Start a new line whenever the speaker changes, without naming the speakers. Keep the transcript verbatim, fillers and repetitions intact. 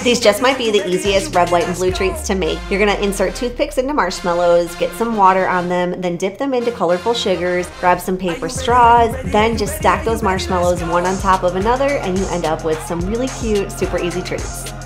These just might be the easiest red, white, and blue treats to make. You're gonna insert toothpicks into marshmallows, get some water on them, then dip them into colorful sugars, grab some paper straws, then just stack those marshmallows one on top of another, and you end up with some really cute, super easy treats.